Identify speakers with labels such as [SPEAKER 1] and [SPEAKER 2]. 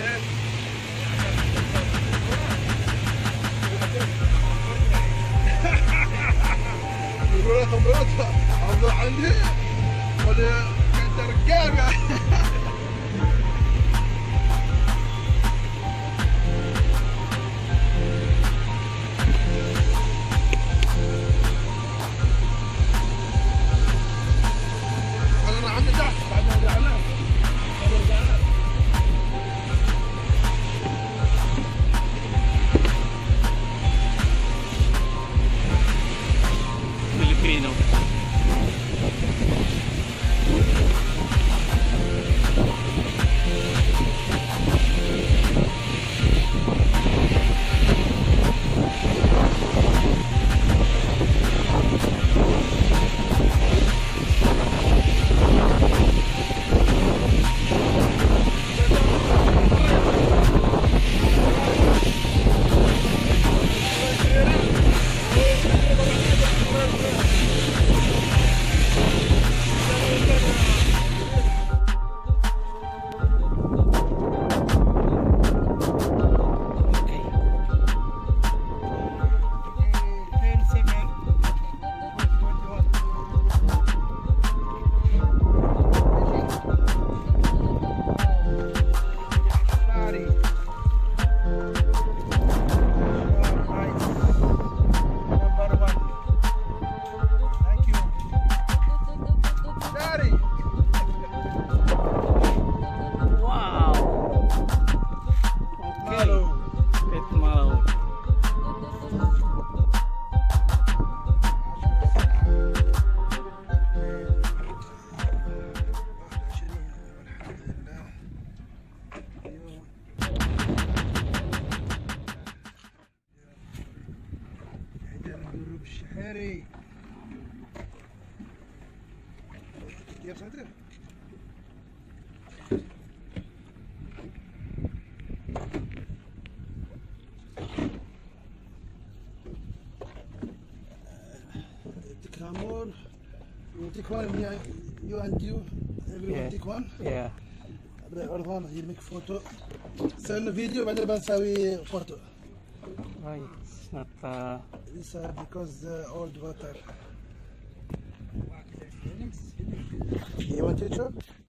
[SPEAKER 1] يقول خبرتها افضل عندي ولا كنت رقابه. انا عندي دعم بعد ما رجعنا.
[SPEAKER 2] Filipino. الشحيري يا ساتر. تكرامون take one, you and you everyone take one. Yeah.
[SPEAKER 1] عرضان يرميك فوتو سوينا فيديو بعدين بنسوي فوتو.
[SPEAKER 2] Right. It's not
[SPEAKER 1] These are because old water. You want to try?